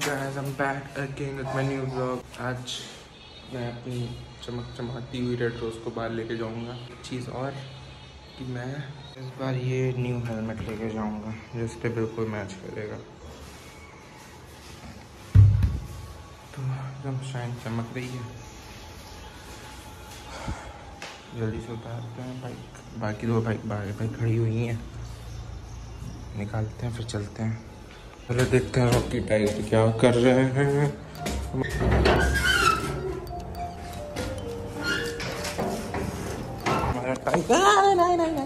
guys, I'm back again with my new vlog. आज मैं अपनी चमकती हुई रेड रोज़ को बाहर लेके जाऊंगा। चीज़ और कि मैं इस बार ये न्यू हेलमेट लेके जाऊंगा जिस पे बिल्कुल मैच करेगा, तो एकदम शाइन चमक रही है। जल्दी से उतारते हैं बाइक, बाकी दो बाइक बाहर खड़ी हुई हैं, निकालते हैं फिर चलते हैं। पहले देखते हैं रॉकी टाइगर क्या कर रहे हैं। हमारा टाइगर नहीं।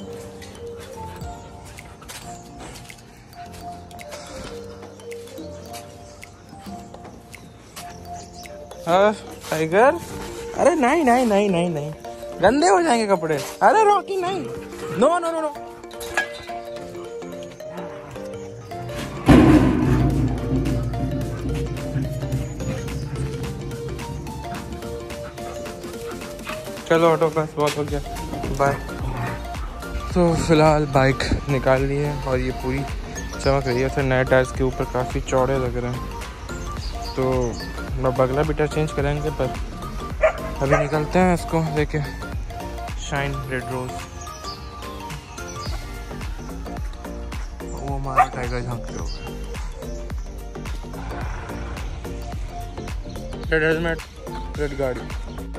टाइगर, अरे नहीं, गंदे हो जाएंगे कपड़े। अरे रॉकी नहीं, नो। चलो ऑटो बस बहुत हो गया, बाय। तो फिलहाल बाइक निकाल ली है और ये पूरी चमक रही है। फिर नए टायर्स के ऊपर काफ़ी चौड़े लग रहे हैं, तो बगला बीटा चेंज करेंगे, पर अभी निकलते हैं इसको लेके। शाइन रेड रोज, वो हमारा टाइगर झांक के होगा। रेड हेलमेट, रेड गाड़ी।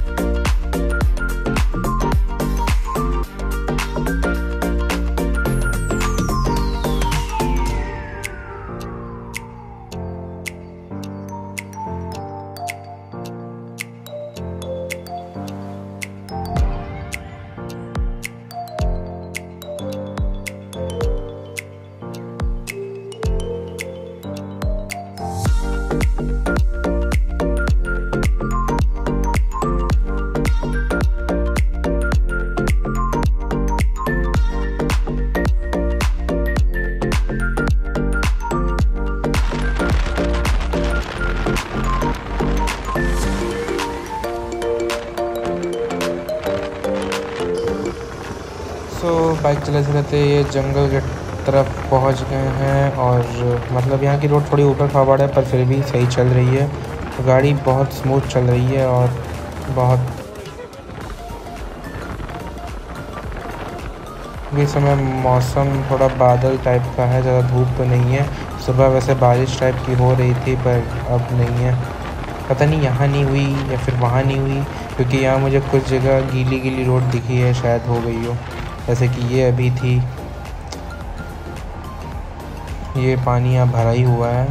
बाइक चलाते चलाते ये जंगल के तरफ पहुंच गए हैं, और मतलब यहाँ की रोड थोड़ी ऊपर खाबड़ है पर फिर भी सही चल रही है। तो गाड़ी बहुत स्मूथ चल रही है और बहुत भी समय मौसम थोड़ा बादल टाइप का है, ज़्यादा धूप तो नहीं है। सुबह वैसे बारिश टाइप की हो रही थी पर अब नहीं है। पता नहीं यहाँ नहीं हुई या फिर वहाँ नहीं हुई, क्योंकि यहाँ मुझे कुछ जगह गीली रोड दिखी है, शायद हो गई हो, जैसे कि ये अभी थी। ये पानी यहाँ भरा ही हुआ है।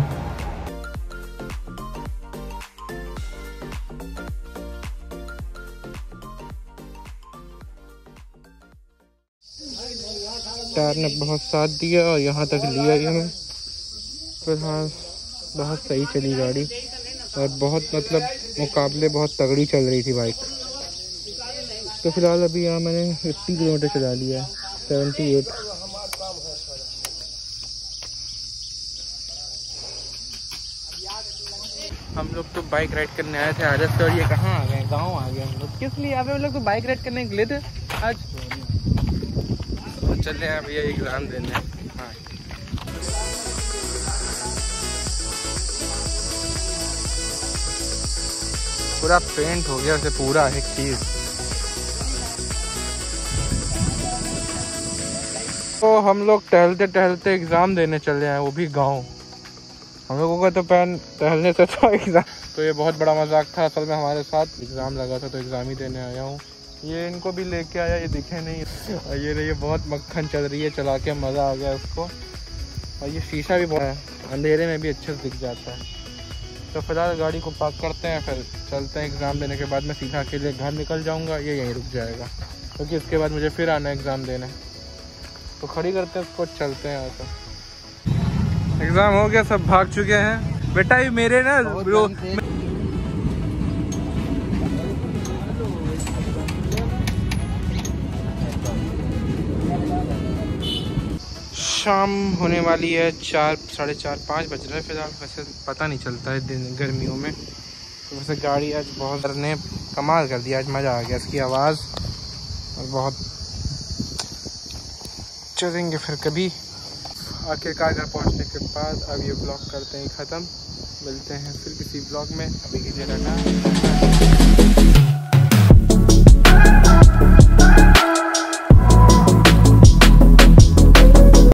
टायर ने बहुत साथ दिया और यहाँ तक लिया ही हमें। फिलहाल बहुत सही चली गाड़ी और बहुत मतलब मुकाबले बहुत तगड़ी चल रही थी बाइक। तो फिलहाल अभी यहाँ मैंने 80 किलोमीटर चला लिया है, 78। हम लोग तो बाइक राइड करने आए थे आरएस से, और ये कहाँ आ गए, गांव आ गए हम लोग। किस लिए आए हम लोग? तो बाइक राइड करने के लिए थे आज। तो चले हैं भैया एग्जाम देने। हाँ, पूरा पेंट हो गया उसे, पूरा एक चीज। तो हम लोग टहलते टहलते एग्ज़ाम देने चले हैं, वो भी गांव। हम लोगों का तो टहलने से था एग्ज़ाम। तो ये बहुत बड़ा मजाक था। असल में हमारे साथ एग्ज़ाम लगा था तो एग्ज़ाम ही देने आया हूँ। ये इनको भी लेके आया, ये दिखे नहीं। और ये रही, बहुत मक्खन चल रही है, चला के मज़ा आ गया उसको। और ये शीशा भी बहुत है, अंधेरे में भी अच्छे से दिख जाता है। तो फिलहाल गाड़ी को पार्क करते हैं, फिर चलते हैं। एग्ज़ाम देने के बाद मैं सीधा अकेले घर निकल जाऊँगा, ये यहीं रुक जाएगा, क्योंकि इसके बाद मुझे फिर आना है एग्ज़ाम देने। तो खड़ी करते हैं उसको, चलते हैं। तो एग्ज़ाम हो गया, सब भाग चुके हैं। बेटा ये मेरे ना ब्रो, शाम होने वाली है, 4, साढ़े 4, 5 बज रहे हैं फिलहाल। वैसे पता नहीं चलता है दिन गर्मियों में। तो वैसे गाड़ी आज बहुत ने कमाल कर दिया, आज मज़ा आ गया इसकी आवाज़। और बहुत चलेंगे फिर कभी। आखिरकार घर पहुंचने के बाद अब ये ब्लॉग करते हैं ख़त्म। मिलते हैं फिर किसी ब्लॉग में, अभी के लिए टाटा।